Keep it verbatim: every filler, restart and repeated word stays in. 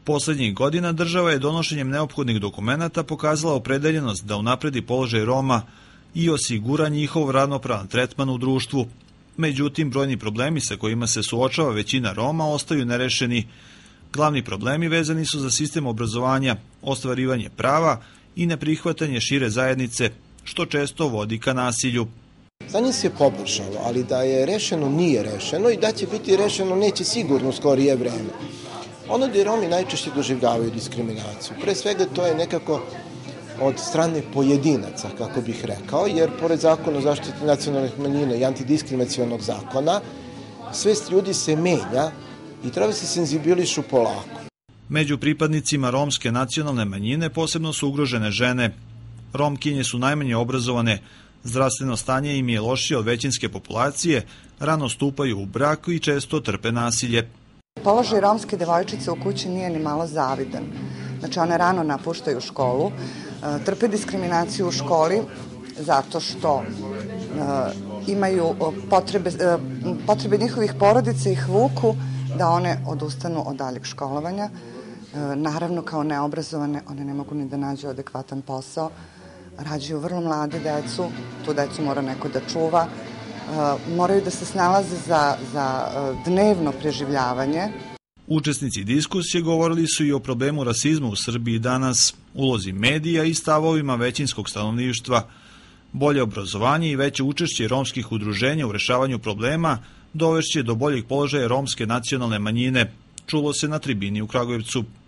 Poslednjih godina država je donošenjem neophodnih dokumenata pokazala opredeljenost da unapredi položaj Roma i osigura njihov ravnopravan tretman u društvu. Međutim, brojni problemi sa kojima se suočava većina Roma ostaju nerešeni. Glavni problemi vezani su za sistem obrazovanja, ostvarivanje prava i neprihvatanje šire zajednice, što često vodi ka nasilju. Stanje se poboljšalo, ali da je rešeno nije rešeno i da će biti rešeno neće sigurno u skorije vreme. Ono gde Romi najčešće doživljavaju diskriminaciju, pre svega to je nekako od strane pojedinaca, kako bih rekao, jer pored zakona o zaštiti nacionalnih manjina i antidiskriminacionog zakona, svest ljudi se menja i treba se senzibilišu polako. Među pripadnicima romske nacionalne manjine posebno su ugrožene žene. Romkinje su najmanje obrazovane, zdravstveno stanje im je lošije od većinske populacije, rano stupaju u brak i često trpe nasilje. Položaj romske devojčice u kući nije ni malo zavidan. Znači, one rano napuštaju školu, trpe diskriminaciju u školi zato što imaju potrebe, potrebe njihovih porodica ih vuku da one odustanu od daljeg školovanja. Naravno, kao neobrazovane, one ne mogu ni da nađu adekvatan posao, rađaju vrlo mlade decu, tu decu mora neko da čuva, moraju da se snalaze za, za dnevno preživljavanje. Učesnici diskusije govorili su i o problemu rasizma u Srbiji danas, ulozi medija i stavovima većinskog stanovništva. Bolje obrazovanje i veće učešće romskih udruženja u rešavanju problema dovešće do boljeg položaja romske nacionalne manjine, čulo se na tribini u Kragujevcu.